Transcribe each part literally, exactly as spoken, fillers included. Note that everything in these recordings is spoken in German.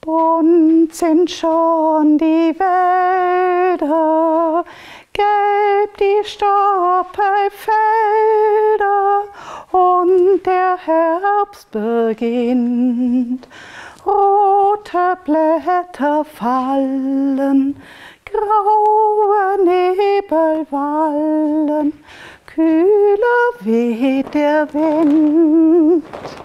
Bunt sind schon die Wälder, gelb die Stoppelfelder, und der Herbst beginnt. Rote Blätter fallen, graue Nebel wallen, kühler weht der Wind.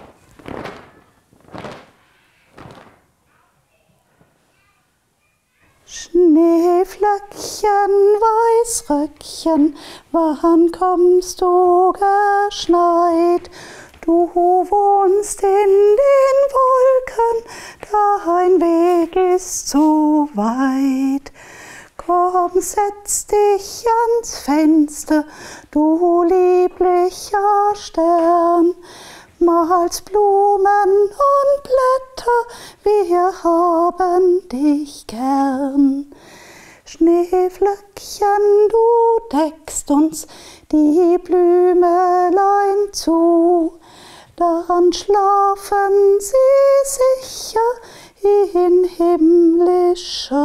Schneeflöckchen, Weißröckchen, wann kommst du geschneit? Du wohnst in den Wolken, dein Weg ist zu weit. Komm, setz dich ans Fenster, du lieblicher Stern, malst Blumen und Blätter, wir haben dich gern. Schneeflöckchen, du deckst uns die Blümelein zu, dann schlafen sie sicher in himmlischer